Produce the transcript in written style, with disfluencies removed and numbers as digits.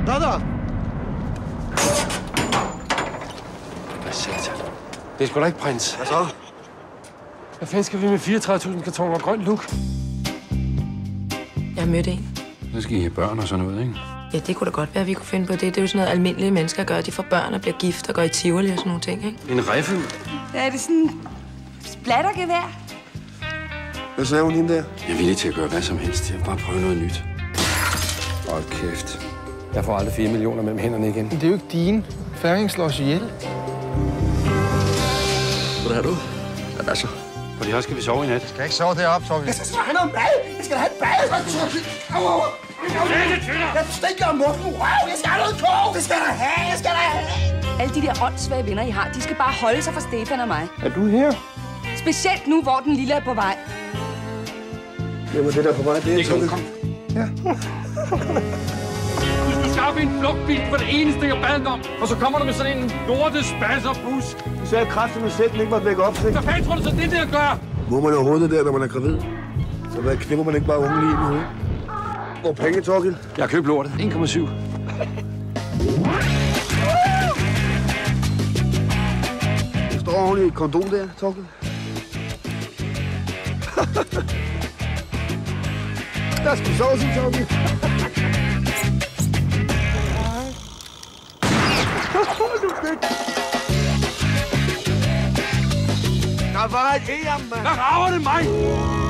Der! Hvad satan? Det er sgu da ikke, prins. Hvad så? Hvad fanden skal vi med 34.000 kartoner grønt luk? Jeg mødte en. Så skal I have børn og sådan noget, ikke? Ja, det kunne da godt være, at vi kunne finde på det. Det er jo sådan noget, almindelige mennesker gør. De får børn og bliver gift og går i Tivoli og sådan nogle ting, ikke? En riffel? Ja, er det sådan splattergevær? Hvad sagde hun hende der? Jeg er villig til at gøre hvad som helst. Jeg vil bare prøve noget nyt. Hold kæft. Jeg får aldrig 4 millioner mellem hænderne igen. Det er jo ikke dine. Færing slår os ihjel. Hvad er du? Hvad så? Fordi her skal vi sove i nat. Jeg skal ikke sove deroppe, Torgild. Jeg skal have noget mad! Jeg skal have et bad! Jeg stikker om muffen røv! Jeg skal have noget kog! Det skal der have! Jeg skal der have! Alle de der åndssvage venner, I har, de skal bare holde sig fra Stefan og mig. Er du her? Specielt nu, hvor den lille er på vej. Det var det der på vej. Det er Kom, kom. Ja. Du skulle skaffe en flugtbil for det eneste, jeg bad om. Og så kommer du med sådan en lortespasserbus. Du sagde kraftigt, at sætten ikke måtte lægge op. Hvad fanden tror du så, det der gør? Må man overhovedet det der, når man er gravid? Så hvad knipper man ikke bare unge lige i hovedet? Hvor er penge, Torgild? Jeg har købt lortet. 1,7. Der står ordentligt et kondom der, Torgild. Der skal vi sove, sig, Torgild. Der var et mand. Hvad rager det mig?